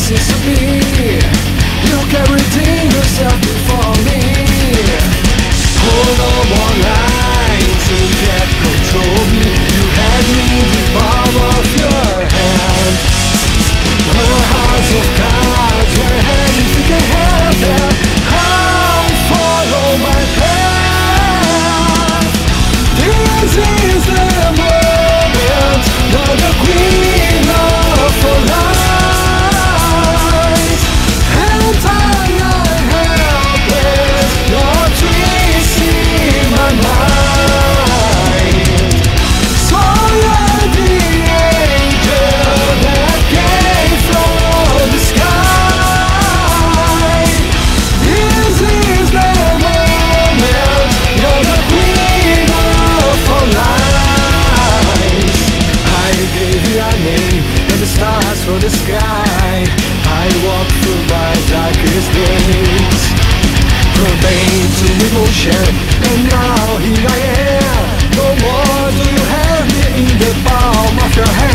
seems to be. You can redeem yourself before me. Hold on one line to get control me. You had me in the palm of your hand. A house of cards where anything can happen. I'll follow my path. This is the moment. You're the queen of our lives. And I am helpless. You're twisting my mind. So you're the angel that came from the sky. This is the moment. You're the queen of our lives. I gave you a name and the stars from the sky. I walked through my darkest days, from pain to emotion, and now here I am. No more do you have me in the palm of your hand.